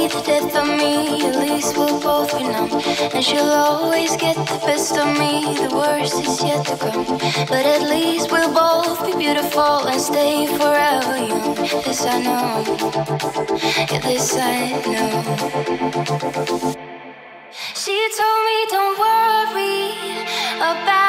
be the death of me, at least we'll both be numb. And she'll always get the best of me, the worst is yet to come. But at least we'll both be beautiful and stay forever young. This I know, yeah, this I know. She told me don't worry about